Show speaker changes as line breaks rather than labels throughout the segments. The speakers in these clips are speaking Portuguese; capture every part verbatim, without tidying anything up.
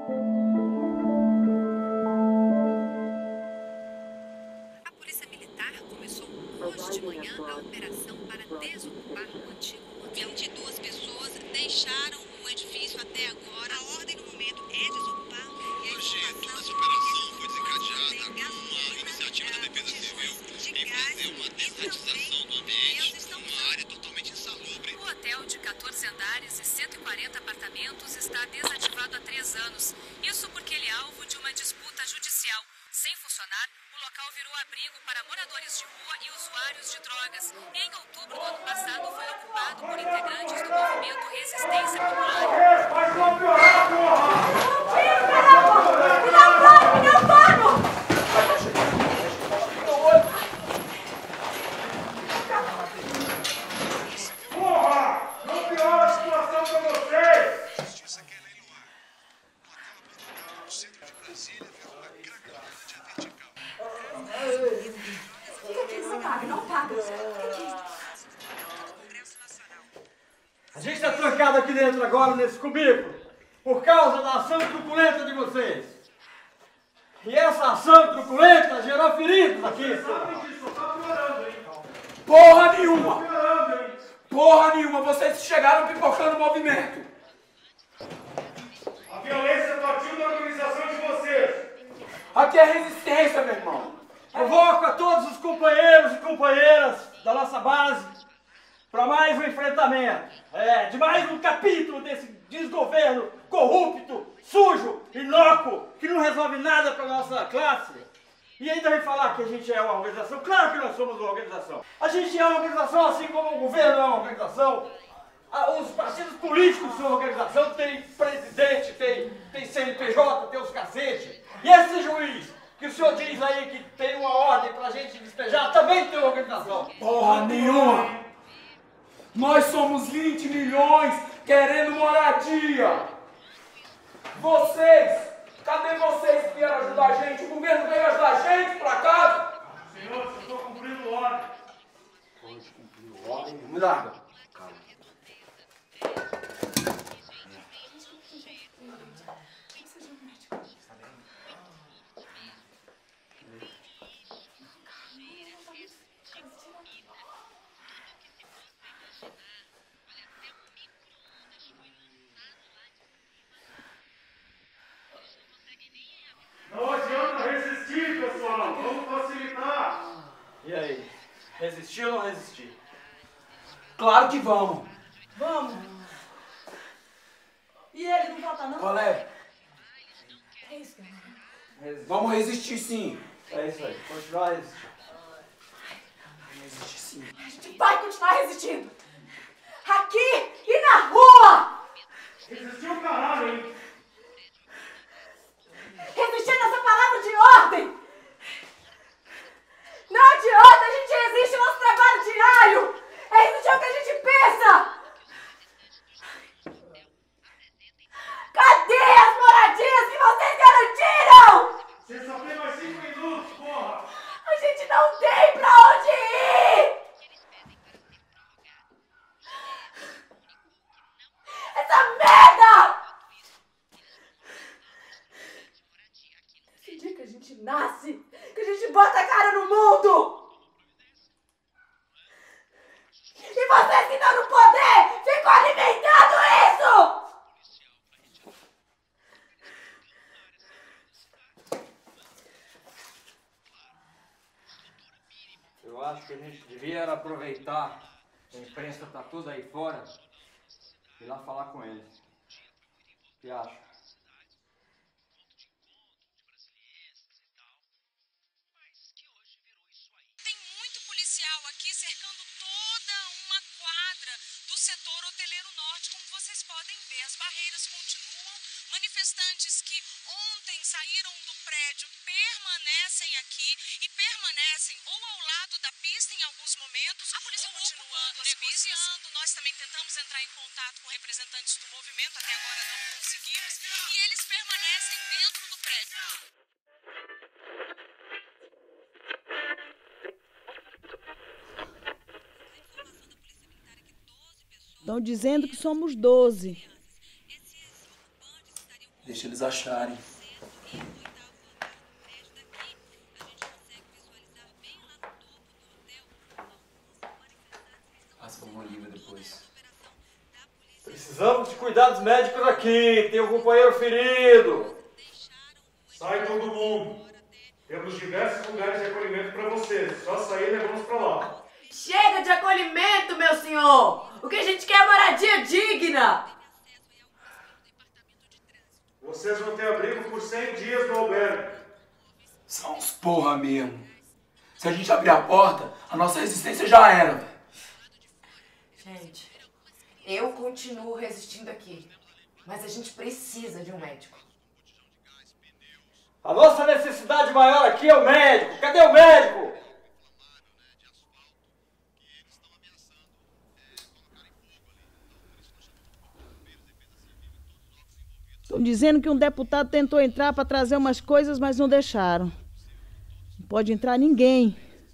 A Polícia Militar começou hoje de manhã a operação para desocupar o antigo hotel. vinte e duas pessoas deixaram o edifício até agora. A ordem no momento é desocupar.
Hoje, toda essa operação foi desencadeada com uma iniciativa da Defesa Civil em fazer uma desratização do ambiente, uma área totalmente insalubre.
O hotel de quatorze andares e cento e quarenta apartamentos está desativado há três anos. Isso porque ele é alvo de uma disputa judicial. Sem funcionar, o local virou abrigo para moradores de rua e usuários de drogas. E em outubro do ano passado foi ocupado por integrantes do movimento Resistência Popular.
Vai piorar, porra!
Me dá um pano, me dá um pano!
Porra! Não piora a situação pra vocês!
Justiça quer leiloar. O hotel abandonado no centro de Brasília virou uma cracolândia vertical.
Não paga, não paga.
A gente está trancado aqui dentro agora, nesse cubículo, por causa da ação truculenta de vocês. E essa ação truculenta gerou feridos aqui.
Porra nenhuma! Porra nenhuma! Vocês chegaram pipocando o movimento!
A violência partiu da organização de vocês.
Aqui é resistência, meu irmão!
Convoco a todos os companheiros e companheiras da nossa base para mais um enfrentamento, é, de mais um capítulo desse desgoverno corrupto, sujo, inócuo, que não resolve nada para a nossa classe. E ainda vem falar que a gente é uma organização. Claro que nós somos uma organização. A gente é uma organização assim como o governo é uma organização. Os partidos políticos são uma organização, tem presidente, tem, tem C N P J, tem os cacetes. E esse juiz, que o senhor diz aí que tem uma ordem pra gente despejar, também tem uma organização.
Porra nenhuma! Nós somos vinte milhões querendo moradia! Vocês! Cadê vocês que vieram ajudar a gente? O governo veio ajudar a gente, por acaso?
Senhor, eu estou cumprindo ordem.
Pode cumprir ordem? Me larga. Calma.
Não adianta resistir, pessoal. Vamos facilitar. E aí? Resistir ou não resistir?
Claro que vamos!
Vamos. E ele não volta, não?
Qual é?
É isso, galera.
Vamos resistir sim!
É isso aí. Continuar resistindo.
Vamos resistir sim!
A gente vai continuar resistindo. Aqui e na rua.
Resistir o caralho, hein?
Resistir nessa palavra de ordem. Não adianta, a gente resiste ao nosso trabalho diário. É resistir ao que a gente pensa. Cadê as moradias que vocês garantiram?
Você só tem mais cinco minutos, porra!
A gente não tem pra onde ir. Essa merda! Esse dia que a gente nasce, que a gente bota a cara no mundo! E vocês que estão no poder ficam alimentando isso!
Eu acho que a gente devia aproveitar que a imprensa tá toda aí fora e ir lá falar com eles. O que acha?
Tem muito policial aqui cercando toda uma quadra do setor hoteleiro norte, como vocês podem ver. As barreiras continuam. Manifestantes que ontem saíram do prédio permanecem aqui e permanecem ou ao lado da pista em alguns momentos. A polícia continua negociando. Nós também tentamos entrar em contato com representantes do movimento, até agora não conseguimos. E eles permanecem dentro do prédio.
Estão dizendo que somos doze.
Esses ocupantes estariam
Deixa eles acharem. Passa uma língua depois.
Precisamos de cuidados médicos aqui. Tem um companheiro ferido.
Sai todo mundo. Temos diversos lugares de acolhimento para vocês. Só sair e levamos para lá.
Chega de acolhimento, meu senhor! O que a gente quer é moradia digna!
Vocês vão ter abrigo por cem dias no albergue.
São uns porra mesmo. Se a gente abrir a porta, a nossa resistência já era, velho.
Gente, eu continuo resistindo aqui. Mas a gente precisa de um médico.
A nossa necessidade maior aqui é o médico. Cadê o médico?
Estão dizendo que um deputado tentou entrar para trazer umas coisas, mas não deixaram. Não pode entrar ninguém.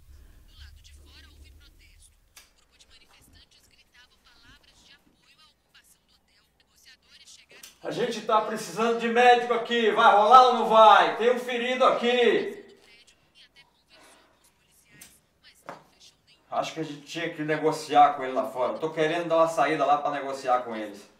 A gente tá precisando de médico aqui. Vai rolar ou não vai? Tem um ferido aqui. Acho que a gente tinha que negociar com ele lá fora. Tô querendo dar uma saída lá para negociar com eles.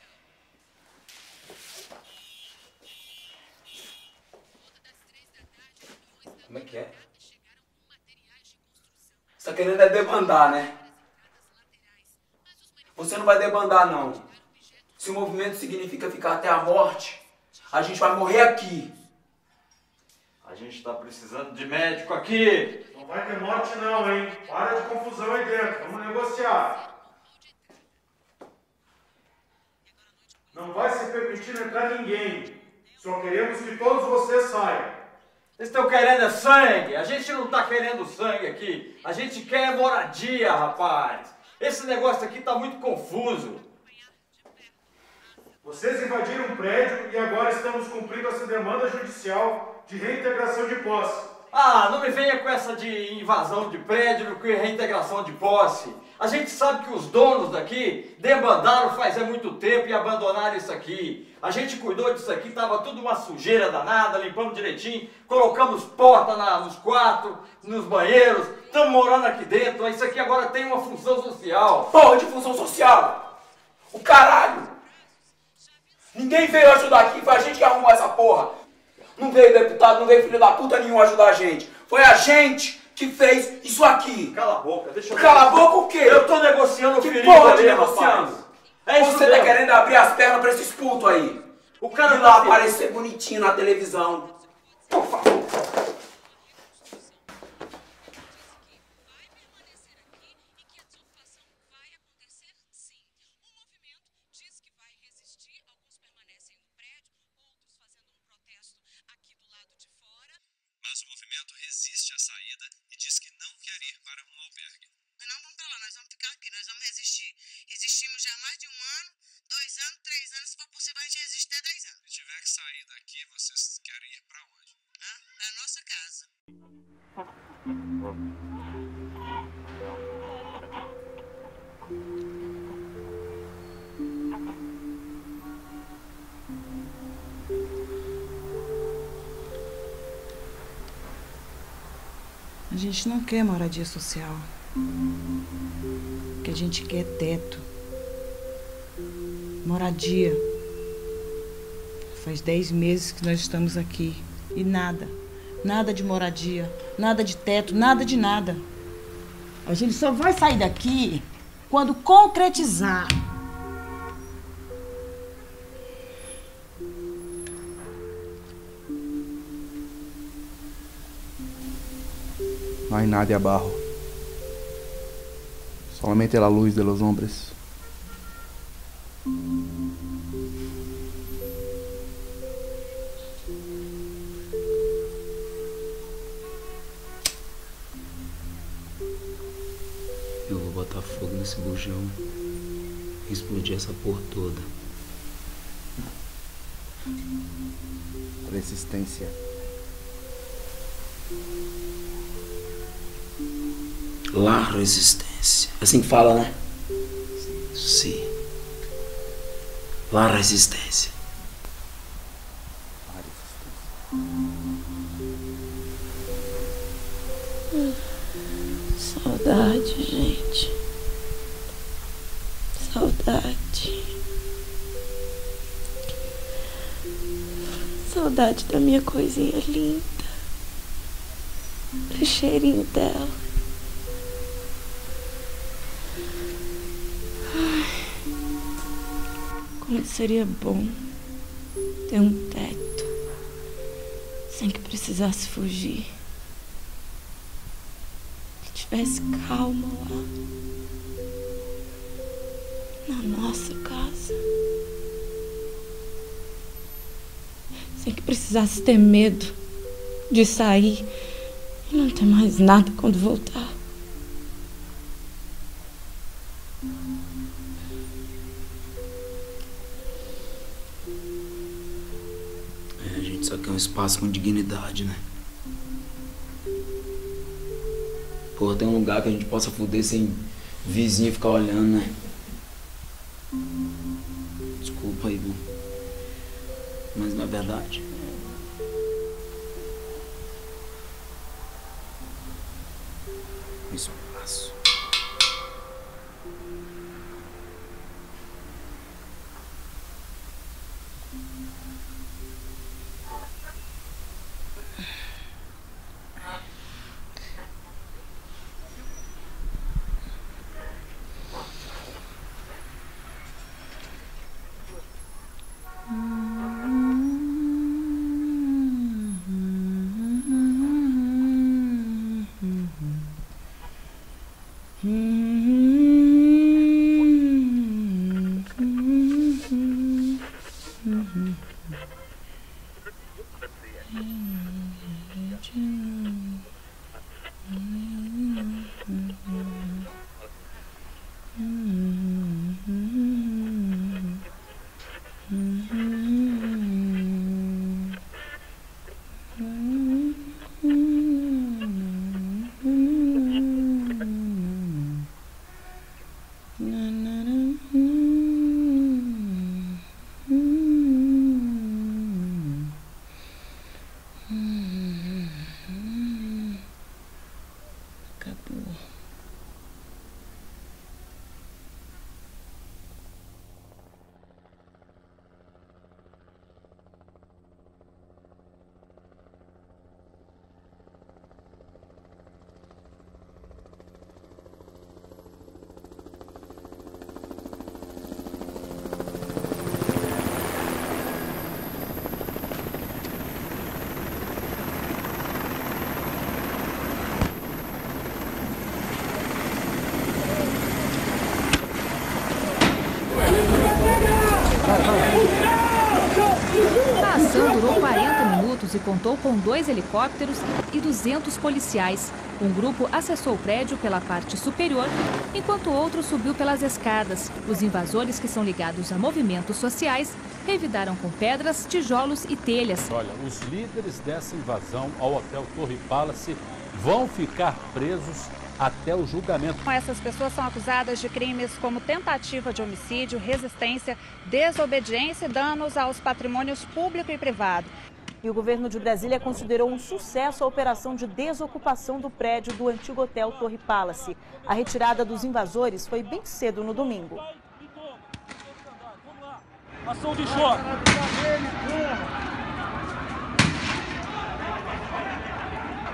Como é que é? Você tá querendo é debandar, né? Você não vai debandar, não. Se o movimento significa ficar até a morte, a gente vai morrer aqui.
A gente tá precisando de médico aqui.
Não vai ter morte não, hein? Para de confusão aí dentro. Vamos negociar. Não vai se permitir entrar ninguém. Só queremos que todos vocês saiam.
Vocês estão querendo é sangue? A gente não tá querendo sangue aqui. A gente quer moradia, rapaz. Esse negócio aqui tá muito confuso.
Vocês invadiram um prédio e agora estamos cumprindo essa demanda judicial de reintegração de posse.
Ah, não me venha com essa de invasão de prédio, com reintegração de posse. A gente sabe que os donos daqui debandaram faz é muito tempo e abandonaram isso aqui. A gente cuidou disso aqui, tava tudo uma sujeira danada, limpamos direitinho, colocamos porta na, nos quartos, nos banheiros, estamos morando aqui dentro. Isso aqui agora tem uma função social.
Porra de função social! O caralho! Ninguém veio ajudar aqui, foi a gente que arrumou essa porra. Não veio deputado, não veio filho da puta nenhum ajudar a gente. Foi a gente que fez isso aqui.
Cala a boca, deixa eu...
Cala a boca o quê?
Eu tô negociando o
Que
ferido
porra de
ali,
negociando?
rapaz. É isso
Você
mesmo.
tá querendo abrir as pernas pra esses putos aí.
O cara
E
tá
lá
ferido.
aparecer bonitinho na televisão. Por favor.
Mas o movimento resiste à saída e diz que não quer ir para um albergue.
Não vamos pra lá, nós vamos ficar aqui, nós vamos resistir. Resistimos já há mais de um ano, dois anos, três anos, se for possível a gente resiste até dez anos.
Se tiver que sair daqui, vocês querem ir para onde?
Ah, pra nossa casa.
A gente não quer moradia social. O que a gente quer é teto. Moradia. Faz dez meses que nós estamos aqui. E nada. Nada de moradia. Nada de teto. Nada de nada. A gente só vai sair daqui quando concretizar.
No hay nadie abajo, solamente la luz de los hombres.
Eu vou botar fogo nesse bujão e explodir essa porra toda.
Resistência.
La resistência. Assim que fala, né? Sim. La resistência.
Saudade, gente. Saudade. Saudade da minha coisinha linda. Do cheirinho dela. Ai, como seria bom ter um teto sem que precisasse fugir. Que tivesse calma lá. Na nossa casa. Sem que precisasse ter medo de sair e não ter mais nada quando voltar.
É, a gente só quer um espaço com dignidade, né? Porra, tem um lugar que a gente possa foder sem vizinho ficar olhando, né? Desculpa aí, viu? Mas não é verdade. Um espaço.
A ação durou quarenta minutos e contou com dois helicópteros e duzentos policiais. Um grupo acessou o prédio pela parte superior, enquanto outro subiu pelas escadas. Os invasores, que são ligados a movimentos sociais, revidaram com pedras, tijolos e telhas.
Olha, os líderes dessa invasão ao Hotel Torre Palace vão ficar presos até o julgamento.
Essas pessoas são acusadas de crimes como tentativa de homicídio, resistência, desobediência e danos aos patrimônios público e privado.
E o governo de Brasília considerou um sucesso a operação de desocupação do prédio do antigo Hotel Torre Palace. A retirada dos invasores foi bem cedo no domingo.
Ação de choque.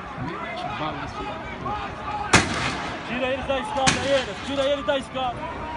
Tira eles da escada, eles. Tira eles da escada.